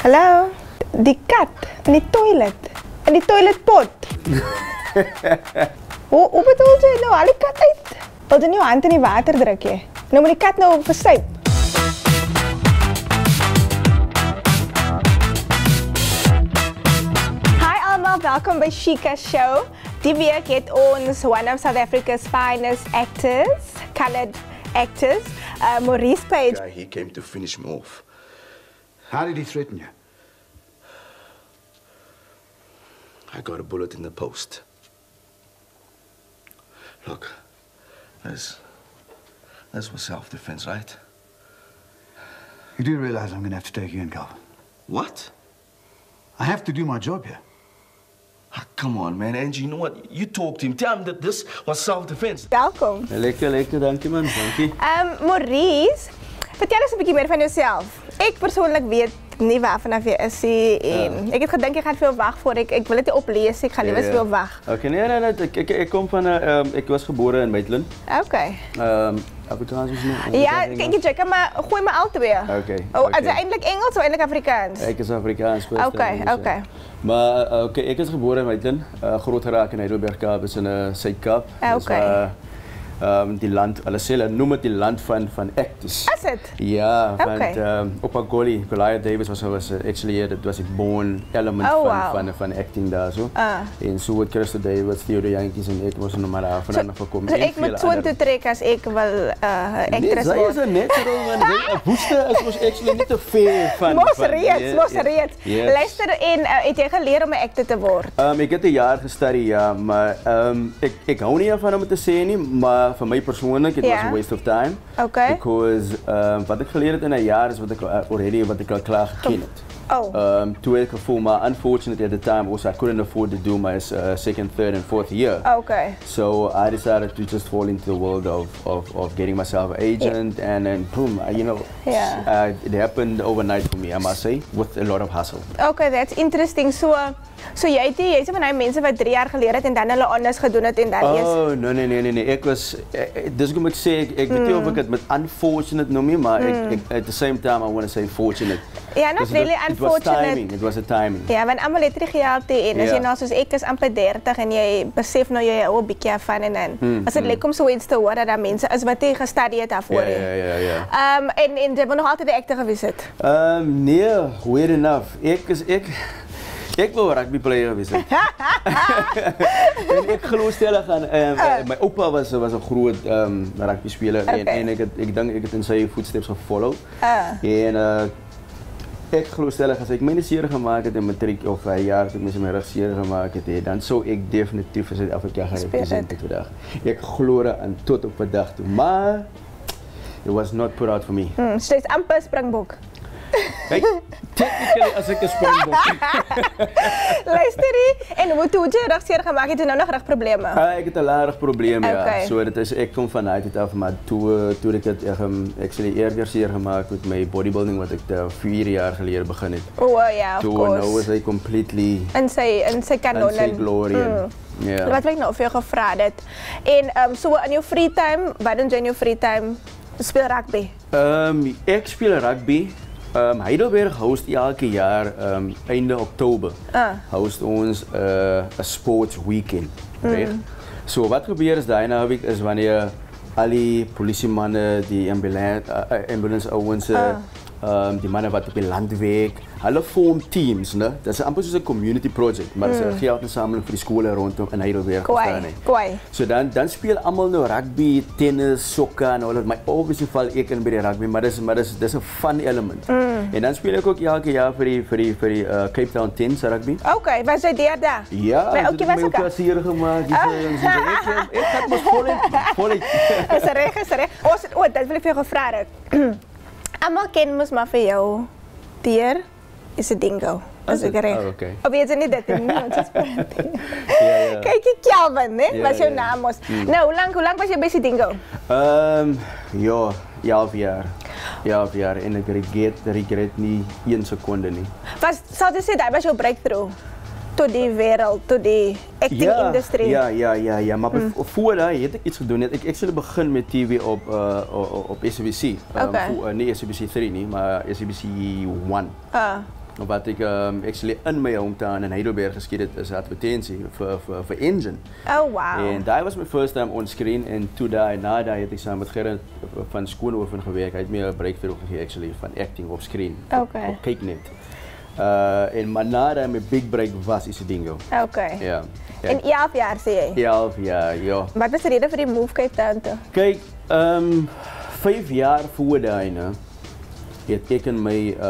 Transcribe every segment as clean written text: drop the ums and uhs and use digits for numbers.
Hallo? Die kat in die toilet. In die toiletpot. Hoe bedoel jy nou? Haal die kat uit. Wil jy nie jou hand in die water druk jy? Nou moet die kat nou versuip. Hi allemaal, welkom by Shika Show. Die week het ons one of South Africa's finest actors, colored actors, Maurice Page. He came to finish me off. How did he threaten you? I got a bullet in the post. Look, this was self-defense, right? You do realize I'm going to have to take you in, Calvin? What? I have to do my job here. Ah, come on, man. Angie, you know what? You talk to him. Tell him that this was self-defense. Welkom. Lekker, dankie man, dankie. Maurice, vertel eens een beetje meer van jezelf. Ik persoonlijk weet niet waarvan je is. Ik heb gedacht, je gaat veel wachten voor ik wil het oplezen. Ik ga liever veel wachten. Oké, nee. Ik kom van, ik was geboren in Maitland. Oké. Afrikaans is niet? Ja, kijk je checken, maar gooi me al twee. Oké. Oh, is het eindelijk Engels of eindelijk Afrikaans? Ik is Afrikaans. Oké. Maar ik is geboren in Maitland. Groot geraakt in Heidelberg Kaap, is in Zuid-Kaap. Oké. Die land, hulle noem het die land van actors. Is het? Ja, want Opa Goliath Davis was actually, dat was het born element van acting daar zo. En zo het Christo Davis, Theo de Yankees en ik was er nog maar af en aan gekomen. Dus ik moet zo te trekken als ik wel actress word. Nee, zij is een natural man. Woeste was actually niet te veel van. Mos reeds. Luister in, het jy geleer om een actor te worden? Ik heb een jaar gestudeerd, ja, maar ik hou niet van om het te zeggen, maar voor mij persoonlijk, het was een waste of time. Okay. Because wat ik geleerd heb in een jaar is wat ik al klaar gekend heb. Toen ik gevoel, maar unfortunately at the time also I couldn't afford to do my second, third and fourth year. Okay. So I decided to just fall into the world of getting myself an agent and then boom, you know, it happened overnight for me, I must say, with a lot of hustle. Okay, that's interesting. So jy het van die mense wat 3 jaar geleer het en dan hulle honors gedoen het en dan nee. Ik was, dus ik moet zeggen, ik weet niet of ik het met unfortunate noem, maar at the same time I want to say fortunate. Ja, not really unfortunate. It was a timing. Ja, want allemaal het geld in. As jy nou soos ek is amper 30 en jy besef nou jy hou 'n bietjie af en as dit lekker om so iets te hoor dat daar mense is wat jy gestudeer het daarvoor. Ja. En jy wil nog altyd 'n actor gewees het? Nee, weird enough. Ik wil rugby player geweest. En ik geloof stellig aan. Mijn opa was een groot rugby speler en ik denk ik het in zijn voetstappen gevolgd. En ik geloof stellig als ik mijn serie gemaakt heb in matriek of een jaar toen ik mijn rugserie gemaakt heb, dan zou ik definitief voor Zuid-Afrika gaan representeren vandaag. Ik geloof aan tot op vandaag toe, maar it was not put out for me. Steeds amper springbok. Technically als ik een springbok. Luister die, en hoe je rugserie gemaakt het, nou nog rugproblemen? Ik heb een rugprobleem, ja. So, dat is, ik kom vanuit het af, maar toen ik het actually eerder zeer gemaakt met mijn bodybuilding, wat ik 4 jaar geleden begon heb. Oh ja, of course. Toen was hij completely in zijn kanonnen. In zijn glory. Wat wil ik nou veel gevraagd het? En so in je free time, wat doen je in je free time? Speel rugby? Ik speel rugby. Heidelberg host elke jaar einde oktober host ons een sports weekend. So wat gebeurt is daarna week is wanneer al die politiemannen, die ambulance ouens, die mannen wat op die land werk, hulle vorm teams, né? Dat is amper soos 'n community project, maar dit is geldinsameling vir die skole rondom in Heidelberg. Kwai. So dan speel almal nou rugby, tennis, sokker en al dat, maar obviously val ek in by die rugby, maar dis 'n fun element. En dan speel ek ook elke jaar vir die Cape Town Tens rugby. Okay, was jy daar? Ja, ek het my ook hier gemaakt. Ek het mos vol. Is reg. Dat wil ek vir jou gevra het. Almal ken mos maar vir jou dier is 'n dingo. As ek reg. Of weet jy nie dit nie? Kyk jy Calvin, né? Wat jou naam was. Nou, hoe lank was jy by die dingo? Ja, 11 jaar. 11 jaar en ek regret nie 1 sekonde nie. Sal jy sê dat was jou breakthrough? Tot die wereld, tot die acting industrie. Ja, maar voor dat heb ik iets gedaan. Ik actually begin met TV op SABC. Nee, SABC 3 niet, maar SABC 1. wat ek actually in my hometown in Heidelberg geskiet het, is 'n advertensie vir Engine. Oh wow. En daai was my first time on screen en toe na daai het ek saam met Gerrit van Skoonhoven gewerk. Hy het my 'n breakthrough gegee actually van acting op screen. Okay. Op Kyknet. En maar na daai my big break was Isidingo. Okay. Ja. En 11 jaar sê jy? 11 jaar, ja. Wat was die rede vir die move Cape Town toe? Kyk, 5 jaar voor daai het ek en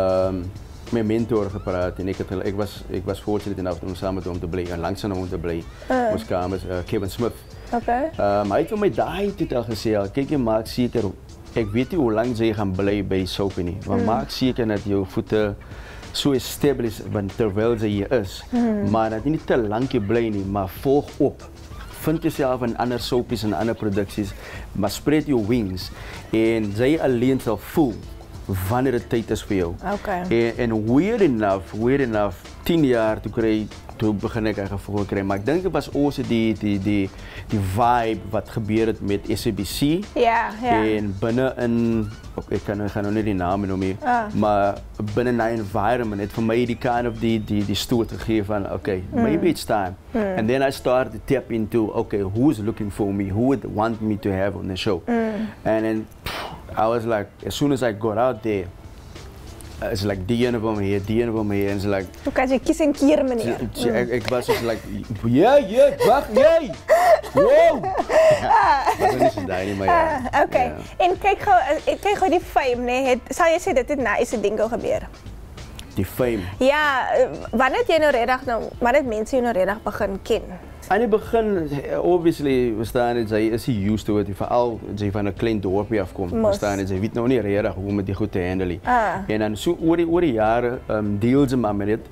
my mentor gepraat en ek was fortunate enough om saam met hom te bly en langs aan hom te bly. Ons kamers Kevin Smith. Okay. Hy het vir my daai tyd al gesê, kyk jy maak seker, ek weet nie hoe lank jy gaan bly by die soap nie, maar maak seker dat jou voete so established terwyl jy hier is, maar dat jy nie te lank jy bly nie, maar volg op. Vind jouself in ander soapies en ander produksies, maar spread your wings en jy alleen sal voel wanneer dit tyd is vir jou. Okay. En weird enough, 10 jaar toe begin ek 'n gevoel kry, maar ek dink dit was ook die vibe wat gebeur het met SABC. Ja. En binne in, ek gaan nou nie die naam noem nie, maar binne 'n environment het vir my die kind of die stoot gegee van, okay, maybe it's time. And then I started to tap into, okay, who's looking for me, who would want me to have on the show. And then I was like, as soon as I got out there, it's like die ene van my hier, en it's like... Hoe kan jy kies en keer, meneer? Ek was just like, wacht, jy! Wow! Maar dan is het daar niet, maar ja. Okay. En kyk gou die fame, nee, sal jy sê dit het na Isidingo gebeur? Die fame? Ja, wanneer het jy nou regtig wanneer het mense jou nou regtig begin ken? Aan die begin, obviously, verstaan jy is nie used to it, veral as jy van 'n klein dorpie afkom, verstaan jy weet nou nie regtig hoe om dit goed te handle. En dan so oor die jare deals jy maar met dit.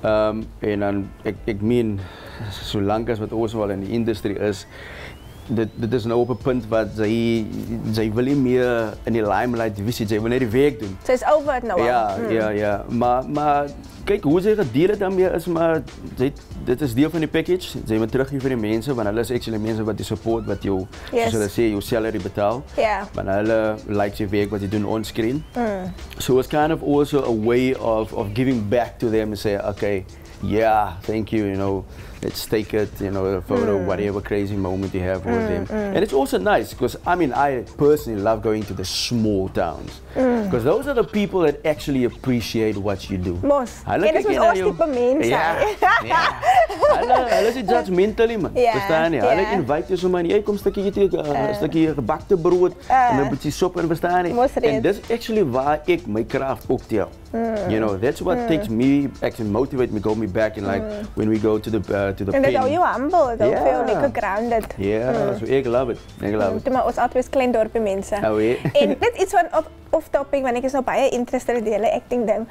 En dan ek meen solank as wat ons wel in die industrie is, dit is nou op 'n punt wat sy wil nie meer in die limelight wees, sy wil net die werk doen. Sy is over het nou al. Ja. Maar kyk hoe sy gedeel het daarmee is, maar dit is deel van die package. Sy moet teruggee vir die mense, want hulle is actually mense wat die support wat jou, soos hulle sê, jou salary betaal. Ja. Want hulle like sy werk wat jy doen on screen. So it's kind of also a way of giving back to them and say, okay, yeah, thank you, let's take it, a photo, whatever crazy moment you have with them. And it's also nice because, I personally love going to the small towns. Because those are the people that actually appreciate what you do. Mos, en dit is ons type mense. Ja. Hulle is judgmentally, man. Verstaan jy? Hulle invite jou sommer, jy kom 'n stukkie gebakte brood en 'n bietjie sop en verstaan jy? En dis actually waar ek my kracht ook tel. That's what takes me, actually motivate me, go me back and like when we go to the pen. En dat hou jou humble, dat veel lekker grounded. Ja, so ek love it. Maar ons altyd klein dorpie mense. En net iets van off topic, want ek is nou baie interested in die hele acting ding.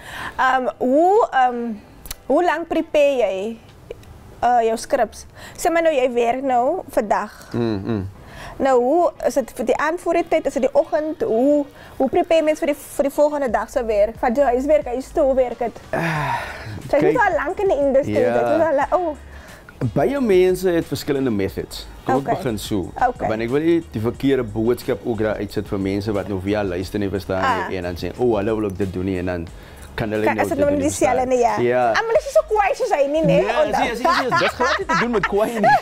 Hoe lang prepare jy jou scripts? Sê maar nou jy werk nou vandag. Nou, hoe is dit vir die aand voor die tyd, is dit die oggend? Hoe prepare mens vir die volgende dag se werk? Van jou huiswerk, huis toe, hoe werk dit? Jy is al lank in die industrie. Baie mense het verskillende methods. Kom ek begin so. Want ek wil nie die verkeerde boodskap ook daar uitsit vir mense wat nou via luister nie verstaan nie en dan sê, hulle wil ook dit doen nie en dan kan hulle nou dit doen. Is dit nou nie dieselfde nie, ja? Ja. Maar is nie so kwaai soos hy nie, nee? Ja, dis glad nie te doen met kwaai nie.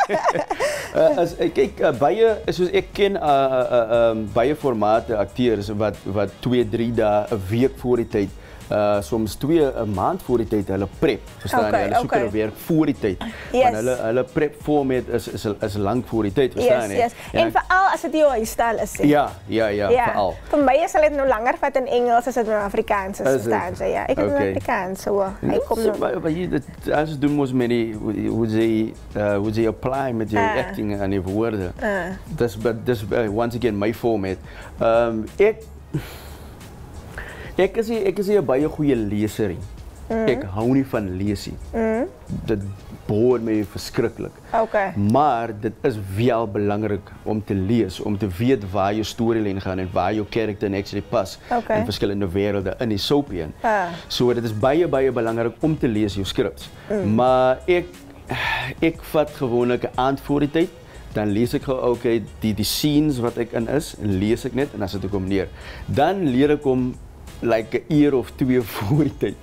Kyk, baie, soos ek ken, baie formate akteurs wat 2-3 dae 'n week voor die tyd, soms 'n maand voor die tyd hulle prep, verstaan jy? Hulle soek hulle werk voor die tyd. Want hulle prep format is lank voor die tyd, verstaan jy? En veral as dit jou huisstyl is. Ja, veral. Vir my sal dit nou langer vat in Engels as dit in Afrikaans is, verstaan jy? Ja, ek het in Afrikaans, so hy kom nou. Maar as doen mos met die hoe jy apply met jou acting en die woorde. Dis once again my format. Ek is 'n baie goeie leser. Ek hou nie van lees nie. Dit boor my verskriklik. Maar dit is wel belangrik om te lees, om te weet waar jou storylyn gaan en waar jou karakter actually pas in verskillende wêrelde in die soap in. So dit is baie belangrik om te lees jou scripts. Maar ek vat gewoonlik 'n aand voor die tyd. Dan lees ek gou die scenes wat ek in is en lees ek net en as dit kom neer. Dan leer ek om like 'n uur of 2 voor die tyd.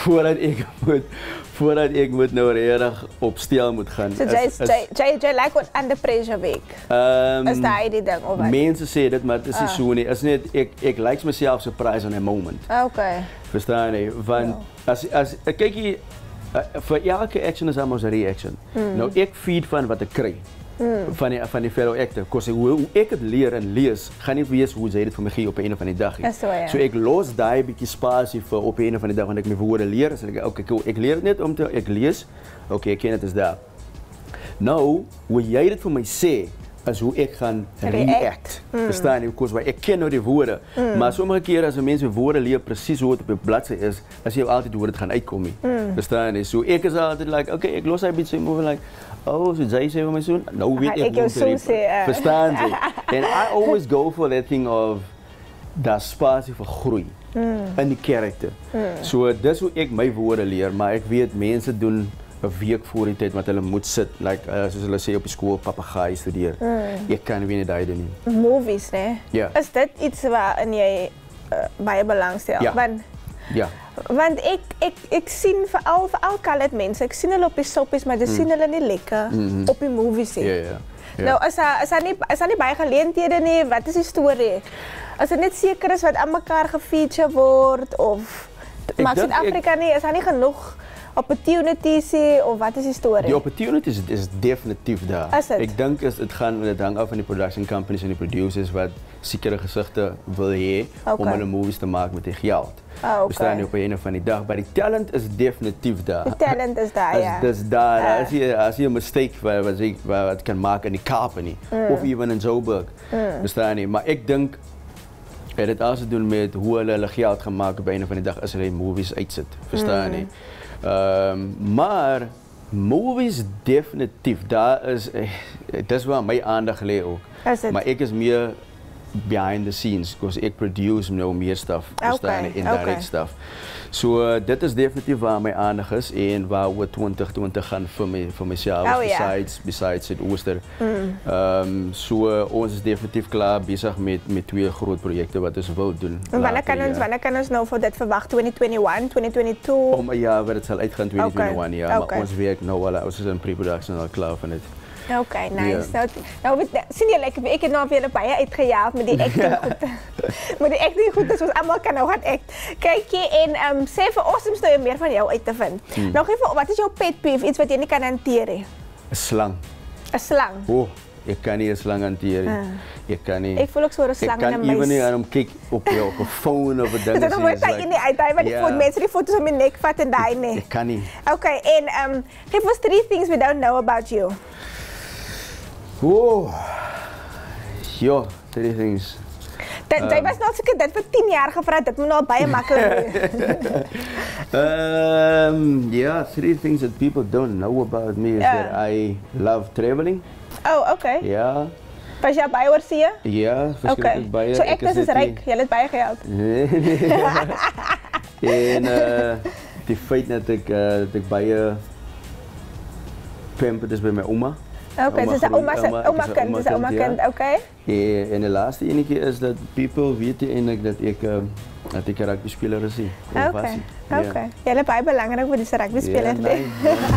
Voordat ik moet nou erg op stel moet gaan. So jy like under pressure week. Is daai die ding of wat? Mensen sê dit, maar het is niet zo nie. Is net ek likes mezelf surprise on a moment. Okay. Verstaan jy? Want as kyk jy vir elke action is almost 'n reaction. Nou ek feed van wat ek kry. Van die fellow actor. Because hoe ek het leer en lees, gaan nie wees hoe jy dit vir my gee op 'n of ander dag nie. So, ja. So ek los daai bietjie spasie vir op 'n of ander dag wanneer ek my woorde leer. So ek cool, ek leer dit net om te ek lees. Okay, ek ken dit is daar. Nou, hoe jy dit vir my sê, is hoe ek gaan react. Verstaan jy? Because ek ken nou die woorde. Maar sommige kere as 'n mens woorde leer presies hoe dit op die bladsy is, as jy altyd hoe dit gaan uitkom nie. Verstaan jy? So ek is altyd like, okay, ek los hy bietjie move like, oh, so jy sê vir my so, nou weet ek hoe te verstaan jy? And I always go for that thing of dat spasie vir groei in die karakter. So dis hoe ek my woorde leer, maar ek weet mense doen 'n week voor die tyd wat hulle moet sit, like soos hulle sê op die skool papegaai studeer. Ek kan nie daai doen nie. Movies, né? Ja. Is dit iets waarin jy baie belangstel? Ja. Want ek sien veral colored mense, ek sien hulle op die soppies, maar jy sien hulle nie lekker op die movies nie. Ja. Nou, is daar nie baie geleenthede nie? Wat is die storie? As dit net seker is wat aan mekaar gefeature word of maar Suid-Afrika nie, is daar nie genoeg opportunities of wat is die storie? Die opportunities is definitief daar. Ek dink dit hang af van die production companies en die producers wat sekere gesigte wil hê om hulle movies te maak met die geld. We staan op 'n of ander dag, maar die talent is definitief daar. Die talent is daar, ja. Dis daar. As jy 'n mistake wat kan maak in die company of even in Joburg. Verstaan jy? Maar ek dink het dit alles te doen met hoe hulle geld gaan maak op 'n of ander dag as hulle movies uitsit. Verstaan jy? Maar movies definitief, daar is, dis waar my aandag lê ook. Maar ek is meer behind the scenes, because ek produce nou meer stuff, verstaan jy, indirect stuff. So dit is definitief waar my aandag is en waar we 2020 gaan vir myself, besides het Ooster. So ons is definitief klaar besig met 2 groot projekte wat ons wil doen. En wanneer kan ons nou vir dit verwag? 2021, 2022? Om 'n jaar wat dit sal uitgaan 2021, ja. Maar ons werk nou al, ons is in pre-production al klaar van dit. Okay, nice. Nou sien jy lekker, ek het nou vir julle baie uitgejaag met die acting goed. Met die acting goed, dus ons almal kan nou gaan act. Kyk jy en sê vir ons om nou meer van jou uit te vind. Nou gee vir wat is jou pet peeve, iets wat jy nie kan hanteer nie? 'n Slang. 'n Slang? Oh, ek kan nie 'n slang hanteer nie. Ek kan nie. Ek voel ook so 'n slang in my. Ek kan ewen nie aan hom kyk op 'n phone of 'n ding. Dit is net jy nie uit daai wat die mense die foto's op my nek vat en daai nie. Ek kan nie. Okay, en gee vir ons 3 things we don't know about you. Oh, ja, 3 things. Jy was nou seker dit vir 10 jaar gevra, dit moet nou baie maklik yeah, 3 things that people don't know about me is that I love traveling. Oh, okay. Ja. Was jy baie oor see? Ja, verskriklik baie. So ek is ryk, jy het baie geld. En die feit dat ek baie pampered is by my ouma. Okay, dis 'n ouma kind, okay. En die laaste enetjie is dat people weet eintlik dat ek 'n rugby speler is. Okay. Jy is baie belangrik vir die rugby speler. Nee.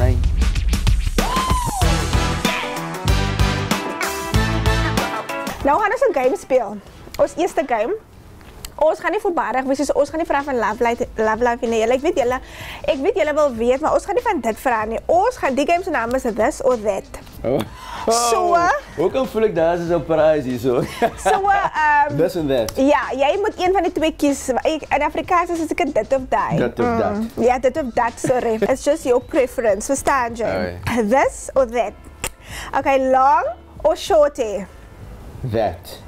Nou gaan ons 'n game speel. Ons eerste game. Ons gaan nie voorbarig wees, ons gaan nie vra van love life nie. Ek weet julle wil weet, maar ons gaan nie van dit vra nie. Ons gaan die game se naam is this or that. So, hoekom voel ek daar is 'n surprise hierso? This and that. Ja, jy moet een van die twee kies. In Afrikaans is dit dit of daai. Dit of dat. Ja, dit of dat, sorry. It's just your preference, verstaan jy? This or that. Okay, long or short hair? That.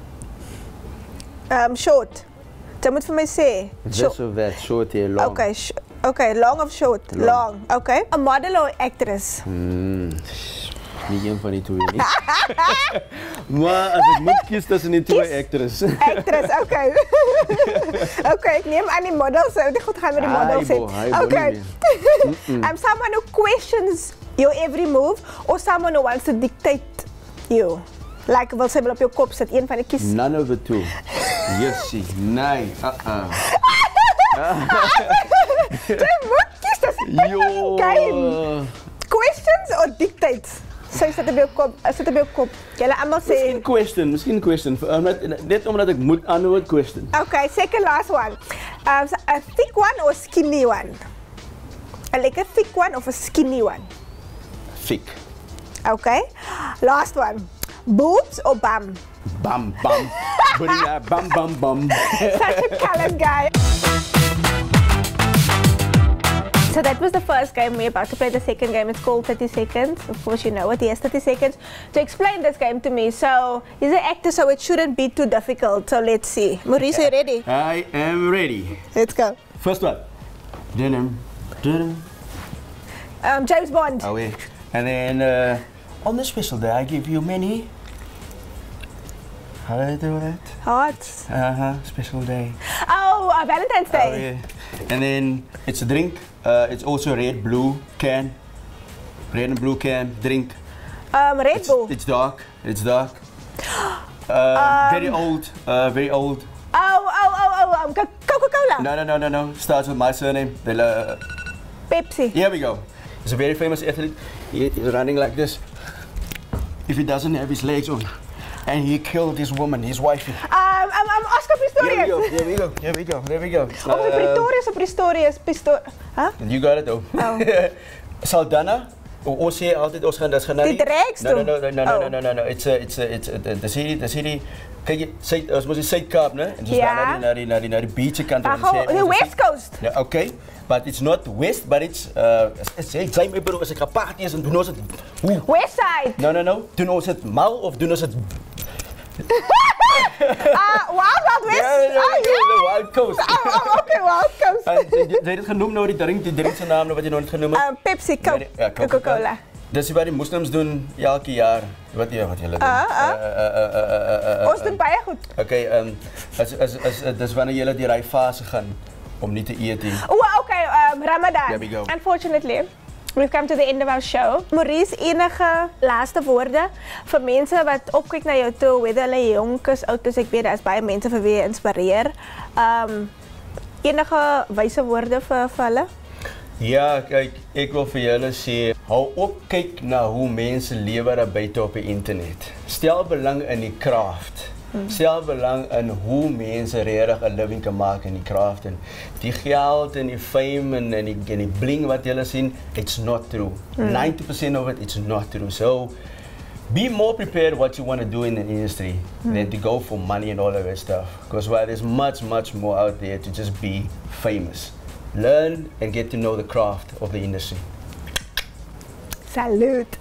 Short. Jy moet vir my sê. This of that, short hair, long. Okay, long of short? Long. Okay. A model or actress? Nie een van die twee nie. Maar as ek moet kies tussen die twee actress. Actress, okay. Okay, ek neem aan die models. Dit goed gaan met die models. Okay. Someone who questions your every move or someone who wants to dictate you. Like, wil sy wel op jou kop sit, een van die kies. None of the two. Jessie, nee. Jy moet kies, dis 'n game. Questions or dictates? So sit op jou kop. Julle almal sê Misschien question. Net omdat ik moet antwoord question. Okay, second last one. So a thick one or skinny one? A lekker thick one of a skinny one? Thick. Okay. Last one. Boobs or bum? Bam, bam. Bam, bam, bam. Such a colored guy. So that was the first game. We're about to play the second game. It's called 30 Seconds. Of course, you know it. Yes, 30 seconds to explain this game to me. So he's an actor, so it shouldn't be too difficult. So let's see. Maurice, are you ready? I am ready. Let's go. First one. Denim. James Bond. Oh, wait. And then on this special day, I give you many. How do I do that? Hearts. Special day. Oh, Valentine's Day. Oh, yeah. And then it's a drink. It's also red, blue can. Red and blue can, drink. Red Bull. It's dark. Very old. Coca-Cola. No. Starts with my surname. Pepsi. Here we go. He's a very famous athlete. He's running like this. If he doesn't have his legs on. And he killed his woman, his wife. Oscar Pistorius. Here we go. Pistorius. Huh? You got it though. Oh. Saldana. Ons sê altyd ons gaan dis gaan na Die dregs No. toe? It's the city. Kyk jy, ons moet die Suid-Kaap, né? En dis Ja. na die beach kant Ag, the West Coast. Ja, okay. But it's not west, but it's sy my bro, as ek gaan party is en doen ons dit. West Side. No. Doen ons dit mal of doen ons dit Wild West. the Wild Coast. Okay, Wild Coast. Jy het dit genoem nou die drink se naam nou wat jy nou net genoem het. Pepsi, Coca-Cola. Dis wat die moslems doen elke jaar. Wat julle doen. Ons doen baie goed. Okay, dis wanneer julle die ry fase gaan om nie te eet nie. Okay, Ramadan. There we go. Unfortunately, we've come to the end of our show. Maurice, enige laaste woorde vir mense wat opkyk na jou toe, whether hulle jonk is, oud is, ek weet daar's baie mense vir wie jy inspireer. Enige wyse woorde vir hulle? Ja, kyk, ek wil vir julle sê, hou op kyk na hoe mense lewe daar buite op die internet. Stel belang in die craft. Stel belang in hoe mense regtig 'n living kan maak in die craft en die geld en die fame en die bling wat julle sien, it's not true. 90% of it's not true. So be more prepared what you want to do in the industry than to go for money and all of that stuff. Because there's much more out there to just be famous. Learn and get to know the craft of the industry. Salute.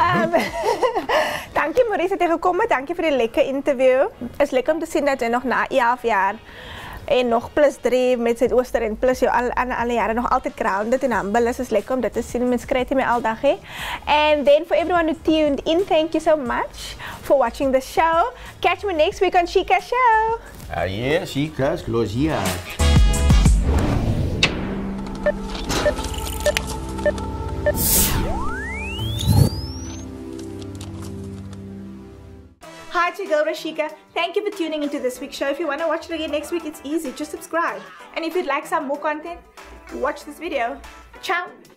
Dankie Maurice dat jy gekom het. Dankie vir die lekker interview. Is lekker om te sien dat jy nog na 11 jaar en nog +3 met Suidooster en plus jou alle jare nog altyd grounded en humble is lekker om dit te sien. Mens kry dit my al dag hè. And then for everyone who tuned in, thank you so much for watching the show. Catch me next week on Chica's show. Yeah, Chica's close here. Hi, it's your girl Rashika. Thank you for tuning into this week's show. If you want to watch it again next week, it's easy. Just subscribe. And if you'd like some more content, watch this video. Ciao.